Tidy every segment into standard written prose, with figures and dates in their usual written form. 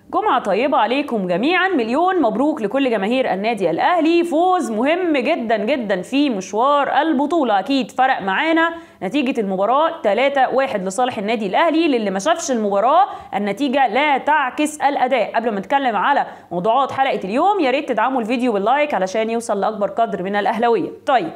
جمعة طيبة عليكم جميعا، مليون مبروك لكل جماهير النادي الأهلي. فوز مهم جدا جدا في مشوار البطولة، أكيد فرق معانا نتيجة المباراة 3-1 لصالح النادي الأهلي. للي ما شافش المباراة، النتيجة لا تعكس الأداء. قبل ما نتكلم على موضوعات حلقة اليوم، يا ريت تدعموا الفيديو باللايك علشان يوصل لأكبر قدر من الأهلاوية. طيب،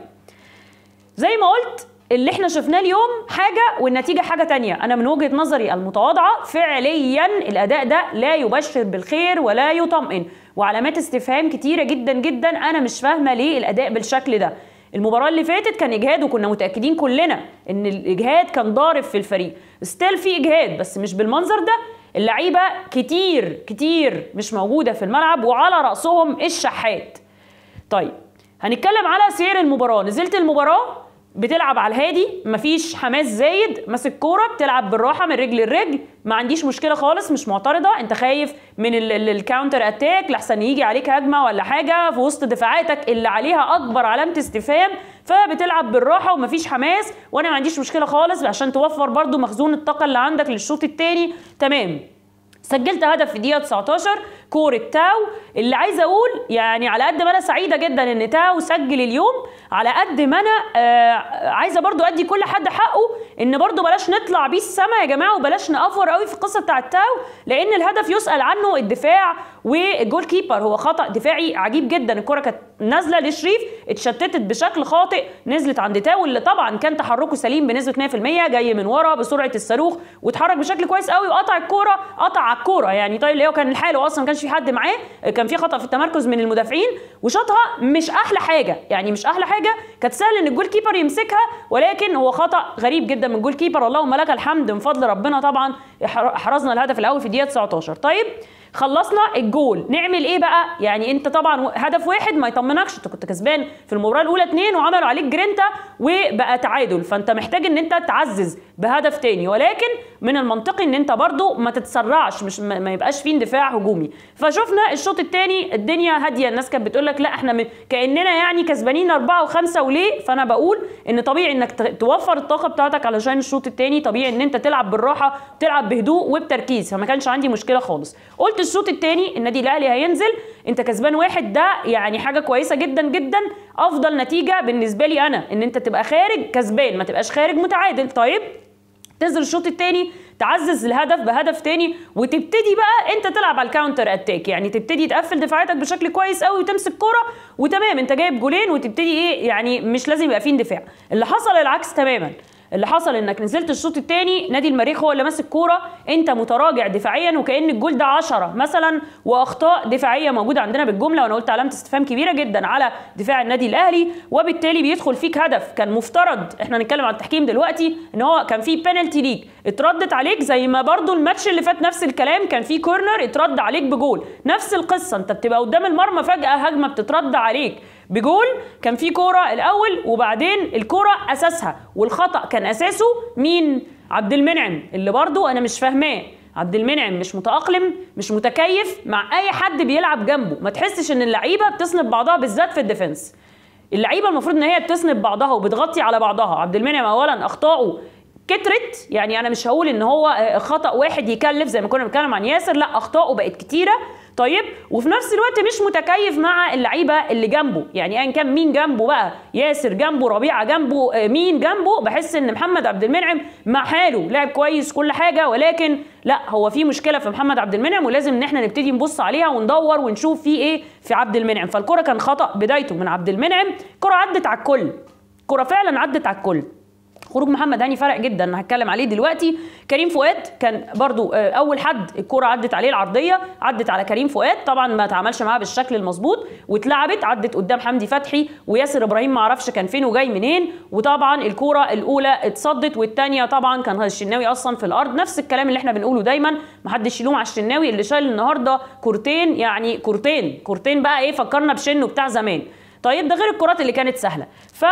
زي ما قلت، اللي احنا شفناه اليوم حاجة والنتيجة حاجة تانية. انا من وجهة نظري المتواضعة فعليا الاداء ده لا يبشر بالخير ولا يطمئن، وعلامات استفهام كتيرة جدا جدا. انا مش فاهمة ليه الاداء بالشكل ده. المباراة اللي فاتت كان اجهاد، وكنا متأكدين كلنا ان الاجهاد كان ضارب في الفريق. ستيل في اجهاد بس مش بالمنظر ده. اللعيبة كتير كتير مش موجودة في الملعب، وعلى رأسهم الشحات. طيب، هنتكلم على سير المباراة. نزلت المباراة بتلعب على الهادي، مفيش حماس زايد، ماسك كوره بتلعب بالراحه من رجل لرجل، ما عنديش مشكله خالص، مش معترضه. انت خايف من الكاونتر اتاك لحسن يجي عليك هجمه ولا حاجه في وسط دفاعاتك اللي عليها اكبر علامه استفهام، فبتلعب بالراحه ومفيش حماس، وانا ما عنديش مشكله خالص عشان توفر برضو مخزون الطاقه اللي عندك للشوط الثاني. تمام. سجلت هدف في الدقيقه 19 كورة تاو. اللي عايزه اقول يعني على قد ما انا سعيده جدا ان تاو سجل اليوم، على قد ما انا عايزه برضو ادي كل حد حقه، ان برضو بلاش نطلع بيه السما يا جماعه، وبلاش نأفور قوي في القصه بتاعه تاو، لان الهدف يسأل عنه الدفاع والجول كيبر. هو خطأ دفاعي عجيب جدا. الكره كانت نازله لشريف، اتشتتت بشكل خاطئ، نزلت عند تاو اللي طبعا كان تحركه سليم بنسبه 100%، جاي من ورا بسرعه الصاروخ واتحرك بشكل كويس قوي وقطع الكوره، قطع على الكوره يعني. طيب، اللي هو كان لحاله اصلا، ما كانش في حد معاه، كان في خطأ في التمركز من المدافعين، وشاطها مش احلى حاجه يعني، مش احلى حاجه. كانت سهل ان الجول كيبر يمسكها، ولكن هو خطأ غريب جدا من الجول كيبر. اللهم لك الحمد، من فضل ربنا طبعا احرزنا الهدف الاول في الدقيقه 19. طيب، خلصنا الجول، نعمل ايه بقى؟ يعني انت طبعا هدف واحد ما يطمنكش، انت كنت كسبان في المباراه الاولى 2 وعملوا عليك جرينتا وبقى تعادل، فانت محتاج ان انت تعزز بهدف تاني، ولكن من المنطقي ان انت برضو ما تتسرعش، مش ما يبقاش فيه اندفاع هجومي. فشفنا الشوط الثاني الدنيا هاديه، الناس كانت بتقول لك لا احنا كاننا يعني كسبانين 4 و5 وليه؟ فانا بقول ان طبيعي انك توفر الطاقه بتاعتك علشان الشوط الثاني، طبيعي ان انت تلعب بالراحه، تلعب بهدوء وبتركيز، فما كانش عندي مشكله خالص. قلت الشوط الثاني النادي الاهلي هينزل، انت كسبان 1، ده يعني حاجه كويسه جدا جدا. افضل نتيجه بالنسبه لي انا ان انت تبقى خارج كسبان، ما تبقاش خارج متعادل. طيب، تنزل الشوط الثاني تعزز الهدف بهدف تاني، وتبتدي بقى انت تلعب على الكاونتر اتاك، يعني تبتدي تقفل دفاعاتك بشكل كويس قوي وتمسك كوره، وتمام انت جايب جولين، وتبتدي ايه يعني، مش لازم يبقى فيه اندفاع. اللي حصل العكس تماما. اللي حصل انك نزلت الشوط الثاني، نادي المريخ هو اللي ماسك كوره، انت متراجع دفاعيا، وكأن الجول ده 10 مثلا، واخطاء دفاعيه موجوده عندنا بالجمله، وانا قلت علامه استفهام كبيره جدا على دفاع النادي الاهلي، وبالتالي بيدخل فيك هدف. كان مفترض، احنا هنتكلم عن التحكيم دلوقتي، ان هو كان في بينالتي ليك اتردت عليك، زي ما برضو الماتش اللي فات نفس الكلام، كان في كورنر اترد عليك بجول، نفس القصه. انت بتبقى قدام المرمى فجاه هجمه بتترد عليك بجول. كان في كوره الاول، وبعدين الكوره اساسها والخطا كان اساسه مين؟ عبد المنعم، اللي برضو انا مش فاهماه. عبد المنعم مش متأقلم، مش متكيف مع اي حد بيلعب جنبه. ما تحسش ان اللعيبه بتسند بعضها، بالذات في الديفنس. اللعيبه المفروض ان هي بتسند بعضها وبتغطي على بعضها. عبد المنعم اولا اخطائه كترت، يعني انا مش هقول ان هو خطأ واحد يكلف زي ما كنا بنتكلم عن ياسر، لا، اخطائه بقت كتيره. طيب، وفي نفس الوقت مش متكيف مع اللعيبه اللي جنبه، يعني ايا كان مين جنبه بقى، ياسر جنبه، ربيعه جنبه، مين جنبه، بحس ان محمد عبد المنعم مع حاله لاعب كويس كل حاجه، ولكن لا، هو في مشكله في محمد عبد المنعم، ولازم ان احنا نبتدي نبص عليها وندور ونشوف في ايه في عبد المنعم. فالكره كان خطأ بدايته من عبد المنعم، كره عدت على الكل، كره فعلا عدت على الكل. خروج محمد هاني فرق جدا، انا هتكلم عليه دلوقتي. كريم فؤاد كان برضو اول حد الكوره عدت عليه، العرضيه عدت على كريم فؤاد، طبعا ما تعاملش معاها بالشكل المظبوط، واتلعبت عدت قدام حمدي فتحي وياسر ابراهيم، ما اعرفش كان فين وجاي منين. وطبعا الكوره الاولى اتصدت، والثانيه طبعا كان الشناوي اصلا في الارض. نفس الكلام اللي احنا بنقوله دايما، ما حدش يلوم على الشناوي اللي شايل النهارده كورتين، يعني كورتين بقى ايه، فكرنا بشنو بتاع زمان. طيب، ده غير الكرات اللي كانت سهله،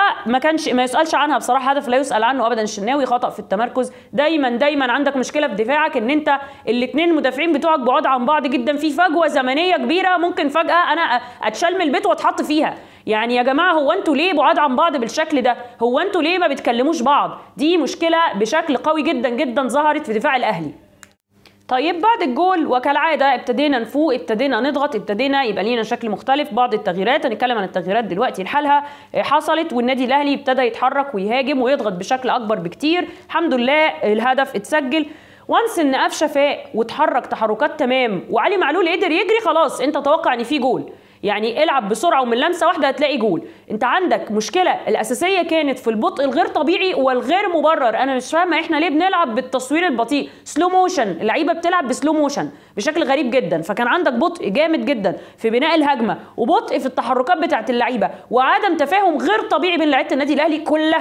ما يسالش عنها بصراحه. هدف لا يسال عنه ابدا الشناوي، خطا في التمركز. دايما عندك مشكله في دفاعك، ان انت الاثنين مدافعين بتوعك بعاد عن بعض جدا، في فجوه زمنيه كبيره، ممكن فجاه انا اتشال من البيت واتحط فيها. يعني يا جماعه، هو انتوا ليه بعاد عن بعض بالشكل ده؟ هو انتوا ليه ما بتكلموش بعض؟ دي مشكله بشكل قوي جدا جدا ظهرت في دفاع الاهلي. طيب بعد الجول وكالعاده ابتدينا نفوق، ابتدينا نضغط، ابتدينا يبقى لينا شكل مختلف. بعض التغييرات، هنتكلم عن التغييرات دلوقتي لحالها حصلت، والنادي الاهلي ابتدى يتحرك ويهاجم ويضغط بشكل اكبر بكتير. الحمد لله الهدف اتسجل. وانس ان قفشه فاق واتحرك تحركات تمام وعلي معلول قدر يجري، خلاص انت توقع ان في جول. يعني العب بسرعه ومن لمسه واحده هتلاقي جول. انت عندك مشكله الاساسيه كانت في البطء الغير طبيعي والغير مبرر. انا مش فاهمه احنا ليه بنلعب بالتصوير البطيء، سلو موشن، اللعيبه بتلعب بسلو موشن بشكل غريب جدا. فكان عندك بطء جامد جدا في بناء الهجمه وبطء في التحركات بتاعت اللعيبه وعدم تفاهم غير طبيعي بين لعيبه النادي الاهلي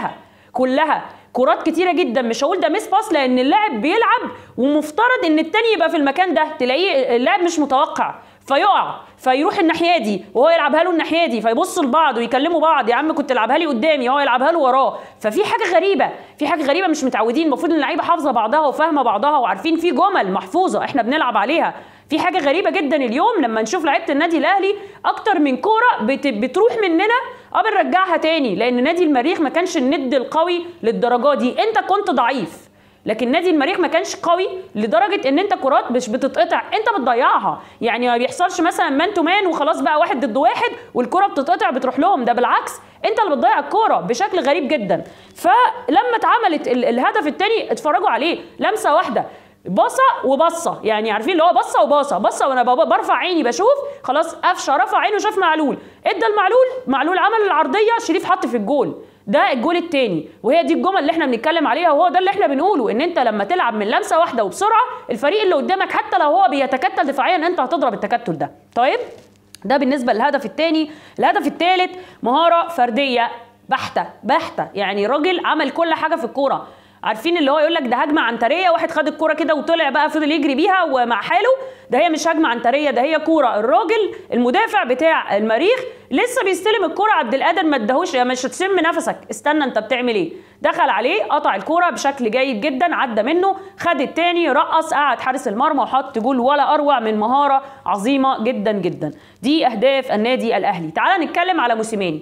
كلها كرات كتيره جدا. مش هقول ده ميس باس لان اللاعب بيلعب ومفترض ان التاني يبقى في المكان ده، تلاقيه اللاعب مش متوقع فيقع فيروح الناحيه دي وهو يلعبها له الناحيه دي، فيبصوا لبعض ويكلموا بعض، يا عم كنت العبها لي قدامي، هو يلعبها له وراه. ففي حاجه غريبه مش متعودين. المفروض ان اللعيبه حافظه بعضها وفاهمه بعضها وعارفين في جمل محفوظه احنا بنلعب عليها. في حاجه غريبه جدا اليوم لما نشوف لعيبه النادي الاهلي اكتر من كوره بتروح مننا بنرجعها تاني، لان نادي المريخ ما كانش الند القوي للدرجه دي. انت كنت ضعيف، لكن نادي المريخ ما كانش قوي لدرجه ان انت كرات مش بتتقطع انت بتضيعها. يعني ما بيحصلش مثلا مان تو مان وخلاص بقى واحد ضد واحد والكره بتتقطع بتروح لهم، ده بالعكس انت اللي بتضيع الكوره بشكل غريب جدا. فلما اتعملت الهدف الثاني اتفرجوا عليه، لمسه واحده بصه وبصه، يعني عارفين اللي هو بصه وبصه وانا برفع عيني بشوف، خلاص قفشه رفع عينه شاف معلول، ادى معلول عمل العرضيه، شريف حط في الجول. ده الجول الثاني، وهي دي الجمل اللي احنا بنتكلم عليها، وهو ده اللي احنا بنقوله، ان انت لما تلعب من لمسه واحده وبسرعه الفريق اللي قدامك حتى لو هو بيتكتل دفاعيا انت هتضرب التكتل ده. طيب ده بالنسبه للهدف الثاني. الهدف الثالث مهاره فرديه بحته، يعني راجل عمل كل حاجه في الكوره. عارفين اللي هو يقول لك ده هجمه عنتريه، واحد خد الكوره كده وطلع بقى فضل يجري بيها ومع حاله، ده هي مش هجمه عنتريه، ده هي كوره الراجل المدافع بتاع المريخ لسه بيستلم الكوره، عبد القادر ما اداهوش، يا مش هتشم نفسك استنى انت بتعمل ايه، دخل عليه قطع الكوره بشكل جيد جدا، عدى منه، خد الثاني، رقص، قعد حارس المرمى وحط جول، ولا اروع من مهاره عظيمه جدا جدا. دي اهداف النادي الاهلي. تعال نتكلم على موسيماني.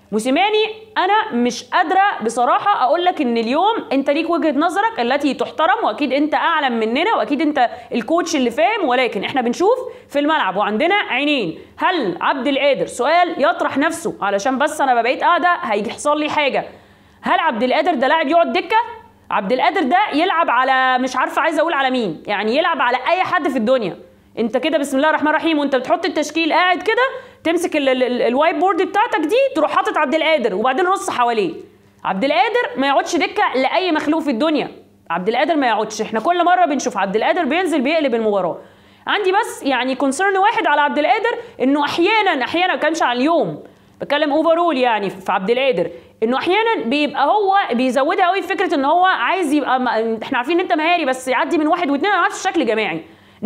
انا مش قادره بصراحه اقول لك ان اليوم انت ليك وجهه نظرك التي تحترم، واكيد انت اعلم مننا، واكيد انت الكوتش اللي فاهم، ولكن احنا بنشوف في الملعب وعندنا عينين. هل عبد القادر، سؤال يطرح نفسه علشان بس انا بقيت قاعده هيحصل لي حاجه، هل عبد القادر ده لاعب يقعد دكه؟ عبد القادر ده يلعب على، مش عارفه عايزه اقول على مين، يعني يلعب على اي حد في الدنيا. انت كده بسم الله الرحمن الرحيم وانت بتحط التشكيل قاعد كده تمسك الوايت بورد بتاعتك دي تروح حاطط عبد القادر وبعدين رص حواليه. عبد القادر ما يقعدش دكه لاي مخلوق في الدنيا، عبد القادر ما يقعدش. احنا كل مره بنشوف عبد القادر بينزل بيقلب المباراه. عندي بس يعني كونسيرن واحد على عبد القادر، انه احيانا ما كانش على اليوم، بتكلم اوفرول يعني في عبد القادر، انه احيانا بيبقى هو بيزودها قوي فكره ان هو عايز يبقى احنا عارفين ان انت مهاري بس يعدي من واحد واثنين، انا عارف بشكل جماعي.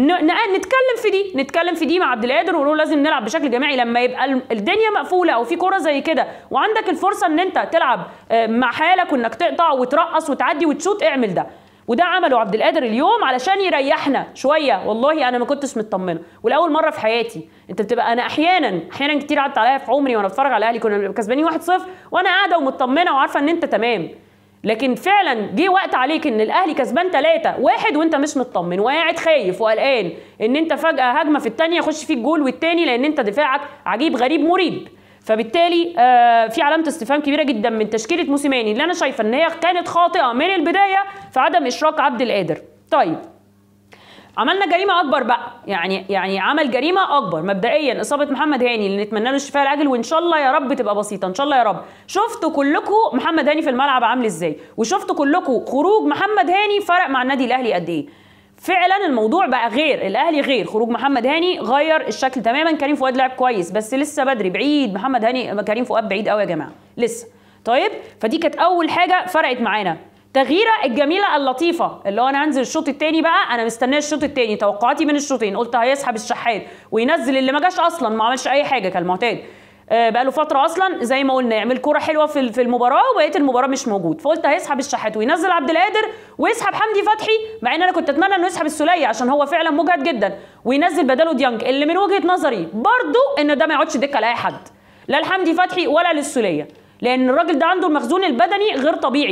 نتكلم في دي مع عبد القادر ونقول لازم نلعب بشكل جماعي لما يبقى الدنيا مقفوله او في كوره زي كده وعندك الفرصه ان انت تلعب مع حالك وانك تقطع وترقص وتعدي وتشوط، اعمل ده. وده عمله عبد القادر اليوم علشان يريحنا شويه. والله انا ما كنتش مطمنه، ولاول مره في حياتي انت بتبقى، انا احيانا كتير عدت عليا في عمري وانا بتفرج على الاهلي كنا كسبانين 1-0 وانا قاعده ومطمنه وعارفه ان انت تمام، لكن فعلا جه وقت عليك ان الاهلي كسبان 3-1 وانت مش مطمن وقاعد خايف وقلقان ان انت فجاه هجمه في الثانيه يخش فيك جول والثاني، لان انت دفاعك عجيب غريب مريب. فبالتالي في علامه استفهام كبيره جدا من تشكيله موسيماني اللي انا شايفه ان هي كانت خاطئه من البدايه في عدم اشراك عبد القادر. طيب عملنا جريمه اكبر بقى، يعني عمل جريمه اكبر مبدئيا، اصابه محمد هاني اللي نتمنى له الشفاء العاجل وان شاء الله يا رب تبقى بسيطه ان شاء الله يا رب. شفتوا كلكم محمد هاني في الملعب عامل ازاي، وشفتوا كلكم خروج محمد هاني فرق مع النادي الاهلي قد ايه. فعلا الموضوع بقى غير، الاهلي غير، خروج محمد هاني غير الشكل تماما. كريم فؤاد لعب كويس بس لسه بدري، بعيد محمد هاني، كريم فؤاد بعيد قوي يا جماعه لسه. طيب فدي كانت اول حاجه فرقت معانا. تغييره الجميله اللطيفه اللي هو انا هنزل الشوط الثاني بقى، انا مستنيه الشوط الثاني، توقعاتي من الشوطين قلت هيسحب الشحات وينزل اللي ما جاش اصلا، ما عملش اي حاجه كالمعتاد، بقى له فتره اصلا زي ما قلنا يعمل كوره حلوه في المباراه وبقيه المباراه مش موجود، فقلت هيسحب الشحات وينزل عبد القادر ويسحب حمدي فتحي، مع ان انا كنت اتمنى انه يسحب السوليه عشان هو فعلا مجهد جدا، وينزل بداله ديانج اللي من وجهه نظري برضو ان ده ما يقعدش دكه لاي حد، لا لحمدي فتحي ولا للسوليه، لان الراجل ده عنده المخزون البدني غير طبيعي،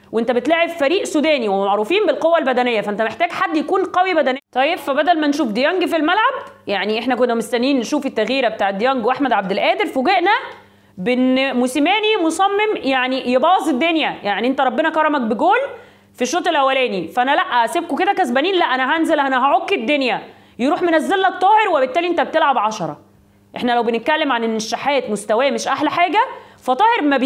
وانت بتلاعب فريق سوداني ومعروفين بالقوه البدنيه، فانت محتاج حد يكون قوي بدنيا. طيب فبدل ما نشوف ديانج في الملعب، يعني احنا كنا مستنيين نشوف التغييره بتاعت ديانج واحمد عبد القادر، فوجئنا بان موسيماني مصمم يعني يبوظ الدنيا. يعني انت ربنا كرمك بجول في الشوط الاولاني، فانا لا اسيبكم كده كسبانين، لا انا هنزل انا هعك الدنيا، يروح منزل لك طاهر وبالتالي انت بتلعب 10. احنا لو بنتكلم عن ان الشحات مستواه مش احلى حاجه، فطاهر ما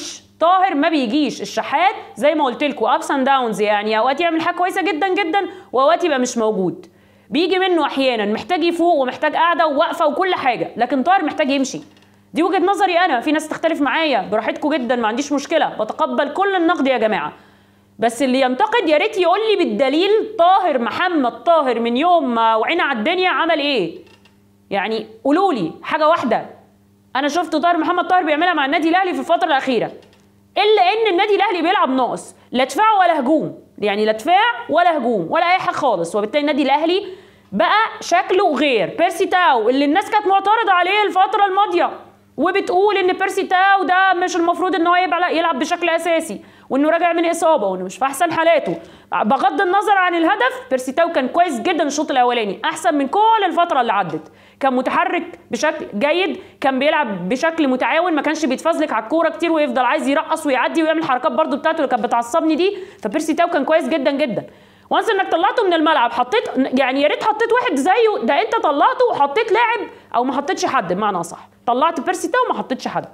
بيجيش الشحات زي ما قلت لكم ابس اند داونز، يعني اوقات يعمل حاجه كويسه جدا جدا واوقات يبقى مش موجود، بيجي منه احيانا محتاج يفوق ومحتاج قاعده ووقفه وكل حاجه، لكن طاهر محتاج يمشي. دي وجهه نظري انا، في ناس تختلف معايا براحتكم جدا، ما عنديش مشكله، بتقبل كل النقد يا جماعه، بس اللي ينتقد يا ريت يقول لي بالدليل طاهر محمد طاهر من يوم ما وعينا على الدنيا عمل ايه؟ يعني قولوا لي حاجه واحده انا شفت طاهر محمد طاهر بيعملها مع النادي الاهلي في الفتره الاخيره، الا ان النادي الاهلي بيلعب ناقص، لا دفاع ولا هجوم، يعني لا دفاع ولا هجوم ولا اي حاجه خالص، وبالتالي النادي الاهلي بقى شكله غير. بيرسي تاو اللي الناس كانت معترضه عليه الفتره الماضيه وبتقول ان بيرسي تاو ده مش المفروض ان هو يلعب بشكل اساسي، وانه راجع من اصابه وانه مش في احسن حالاته، بغض النظر عن الهدف بيرسي تاو كان كويس جدا الشوط الاولاني، احسن من كل الفتره اللي عدت، كان متحرك بشكل جيد، كان بيلعب بشكل متعاون، ما كانش بيتفزلك على الكوره كتير ويفضل عايز يرقص ويعدي ويعمل الحركات برده بتاعته اللي كانت بتعصبني دي. فبيرسي تاو كان كويس جدا جدا. وانس انك طلعته من الملعب حطيت، يعني يا ريت حطيت واحد زيه، ده انت طلعته وحطيت لاعب او ما حطيتش حد، بمعنى اصح طلعت بيرسي تاو وما حطيتش حد.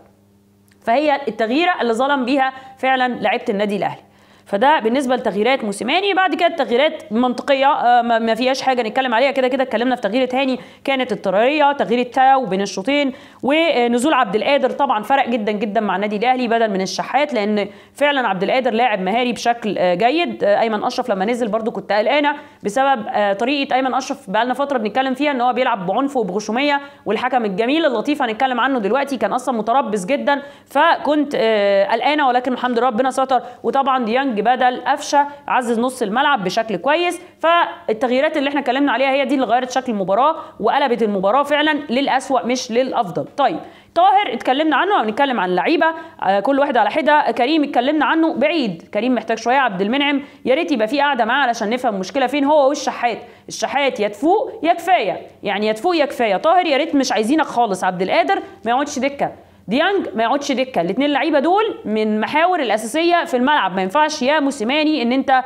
فهي التغييره اللي ظلم بيها فعلا لعيبه النادي الاهلي. فده بالنسبه لتغييرات موسيماني. بعد كده التغييرات منطقيه ما فيهاش حاجه نتكلم عليها، كده كده اتكلمنا في تغيير هاني كانت اضطراريه، تغيير تاو بين الشوطين، ونزول عبد القادر طبعا فرق جدا جدا مع النادي الاهلي بدل من الشحات، لان فعلا عبد القادر لاعب مهاري بشكل جيد. ايمن اشرف لما نزل برده كنت قلقانه بسبب طريقه ايمن اشرف، بقى لنا فتره بنتكلم فيها ان هو بيلعب بعنف وبغشوميه، والحكم الجميل اللطيف هنتكلم عنه دلوقتي كان اصلا متربص جدا، فكنت قلقانه، ولكن الحمد لله ربنا ستر. وطبعا ديانج بدل قفشه عزز نص الملعب بشكل كويس. فالتغييرات اللي احنا اتكلمنا عليها هي دي اللي غيرت شكل المباراه وقلبت المباراه فعلا للأسوأ مش للافضل. طيب طاهر اتكلمنا عنه، هنتكلم عن اللعيبه كل واحد على حده. كريم اتكلمنا عنه بعيد، كريم محتاج شويه. عبد المنعم يا ريت يبقى في قاعده معاه علشان نفهم المشكله فين هو والشحات. الشحات يا تفوق يا كفايه، يعني يا تفوق يا كفايه. طاهر يا ريت مش عايزينك خالص. عبد القادر ما يقعدش دكه، ديانج ما يقعدش دكه، الاثنين اللعيبه دول من محاور الاساسيه في الملعب، ما ينفعش يا موسيماني ان انت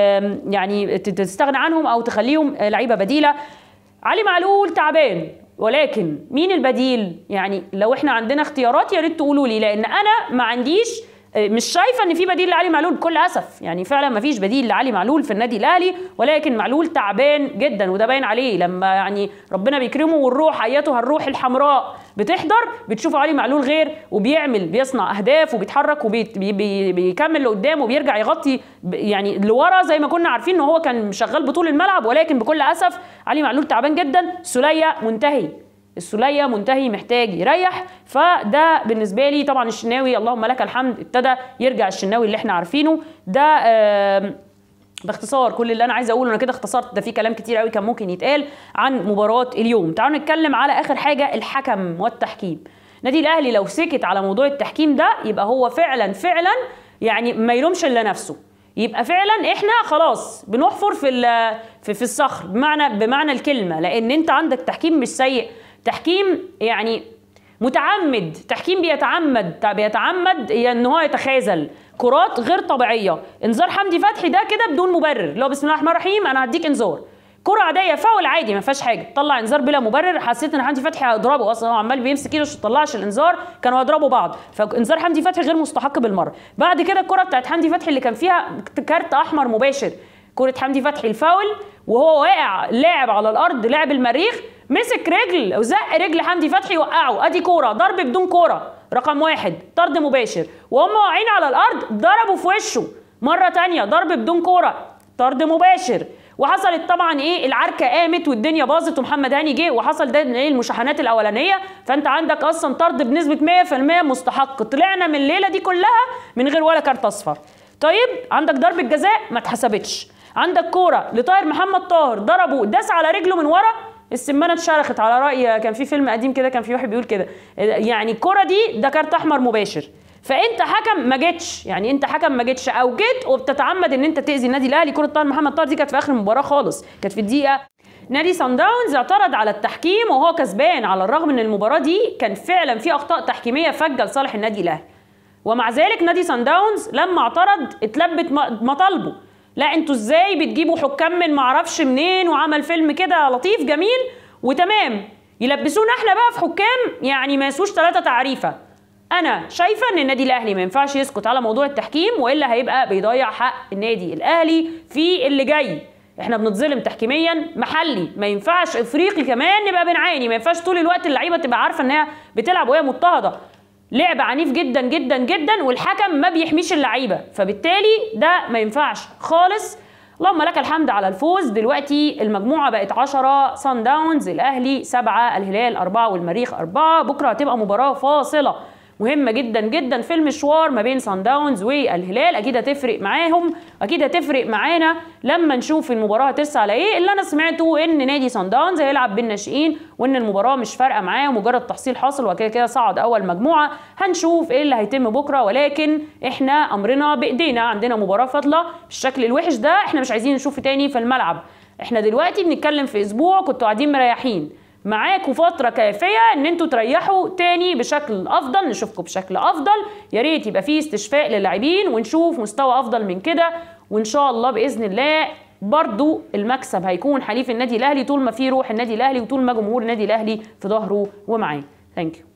يعني تستغنى عنهم او تخليهم لعيبه بديله. علي معلول تعبان، ولكن مين البديل؟ يعني لو احنا عندنا اختيارات يا ريت تقولوا لي، لان انا ما عنديش، مش شايفه ان في بديل لعلي معلول بكل اسف، يعني فعلا ما فيش بديل لعلي معلول في النادي الاهلي، ولكن معلول تعبان جدا وده باين عليه لما يعني ربنا بيكرمه والروح ايتها الروح الحمراء بتحضر، بتشوفوا علي معلول غير، وبيعمل بيصنع اهداف وبيتحرك وبيكمل لقدام وبيرجع يغطي يعني لورا زي ما كنا عارفين ان هو كان شغال بطول الملعب، ولكن بكل اسف علي معلول تعبان جدا. سولية منتهي، السولية منتهي محتاج يريح. فده بالنسبه لي طبعا الشناوي اللهم لك الحمد ابتدى يرجع الشناوي اللي احنا عارفينه ده. باختصار كل اللي انا عايزه اقوله، انا كده اختصرت، ده في كلام كتير قوي كان ممكن يتقال عن مباراه اليوم. تعالوا نتكلم على اخر حاجه، الحكم والتحكيم. النادي الاهلي لو سكت على موضوع التحكيم ده يبقى هو فعلا يعني ما يلومش الا نفسه، يبقى فعلا احنا خلاص بنحفر في الصخر بمعنى الكلمه، لان انت عندك تحكيم مش سيء، تحكيم يعني متعمد، تحكيم بيتعمد ان هو يتخاذل كرات غير طبيعيه. انذار حمدي فتحي ده كده بدون مبرر، اللي هو بسم الله الرحمن الرحيم انا هديك انذار، كرة عادية فاول عادي ما فيهاش حاجة، طلع انذار بلا مبرر. حسيت ان حمدي فتحي هيضربه اصلا، هو عمال بيمسك ايده عشان طلعش الانذار، كانوا هيضربوا بعض، فانذار حمدي فتحي غير مستحق بالمرة. بعد كده الكرة بتاعت حمدي فتحي اللي كان فيها كارت احمر مباشر، كرة حمدي فتحي الفاول وهو واقع لاعب على الارض، لاعب المريخ مسك رجل او زق رجل حمدي فتحي وقعه، ادي كوره ضرب بدون كوره رقم 1 طرد مباشر، وهم واقعين على الارض ضربوا في وشه مره ثانيه ضرب بدون كوره طرد مباشر. وحصلت طبعا ايه العركه قامت والدنيا باظت ومحمد هاني جه وحصل ده ايه المشاحنات الاولانيه، فانت عندك اصلا طرد بنسبه 100% مستحق. طلعنا من الليله دي كلها من غير ولا كارت اصفر. طيب عندك ضربه جزاء ما اتحسبتش، عندك كوره لطاهر محمد طاهر ضربه داس على رجله من ورا، السمانه اتشرخت على راي كان في فيلم قديم كده كان في واحد بيقول كده، يعني الكوره دي ده كارت احمر مباشر. فانت حكم ما جيتش، يعني انت حكم ما جيتش او جيت وبتتعمد ان انت تاذي النادي الاهلي. كره طاهر محمد طاهر دي كانت في اخر المباراه خالص، كانت في الدقيقه. نادي صن داونز اعترض على التحكيم وهو كسبان، على الرغم ان المباراه دي كان فعلا في اخطاء تحكيميه فجه لصالح النادي الاهلي، ومع ذلك نادي صن داونز لما اعترض اتلبت مطالبه. لا انتوا ازاي بتجيبوا حكام من معرفش منين، وعمل فيلم كده لطيف جميل وتمام، يلبسونا احنا بقى في حكام يعني ما يسوش 3 تعريفه. انا شايفه ان النادي الاهلي ما ينفعش يسكت على موضوع التحكيم، والا هيبقى بيضيع حق النادي الاهلي في اللي جاي. احنا بنتظلم تحكيميا محلي، ما ينفعش افريقي كمان نبقى بنعاني، ما ينفعش طول الوقت اللعيبه تبقى عارفه ان هي بتلعب وهي مضطهده. لعب عنيف جدا جدا جدا والحكم ما بيحميش اللعيبه، فبالتالي ده ما ينفعش خالص. اللهم لك الحمد على الفوز. دلوقتي المجموعه بقت 10، صن داونز الاهلي 7، الهلال 4 والمريخ 4. بكره هتبقى مباراه فاصله مهمه جدا جدا في المشوار ما بين صن داونز والهلال، اكيد هتفرق معاهم، اكيد هتفرق معانا لما نشوف المباراه هترسى على ايه. اللي انا سمعته ان نادي صن داونز هيلعب بالناشئين، وان المباراه مش فارقه معاه، مجرد تحصيل حاصل وكده كده صعد اول مجموعه. هنشوف ايه اللي هيتم بكره، ولكن احنا امرنا بايدينا، عندنا مباراه فاضله بالشكل الوحش ده احنا مش عايزين نشوفه تاني في الملعب. احنا دلوقتي بنتكلم في اسبوع كنتوا قاعدين مريحين، معاكوا فترة كافية ان انتوا تريحوا تاني بشكل افضل، نشوفكم بشكل افضل. يا ريت يبقى فيه استشفاء للاعبين ونشوف مستوى افضل من كده، وان شاء الله باذن الله برضو المكسب هيكون حليف النادي الاهلي طول ما فيه روح النادي الاهلي، وطول ما جمهور النادي الاهلي في ظهره ومعاه. ثانك يو.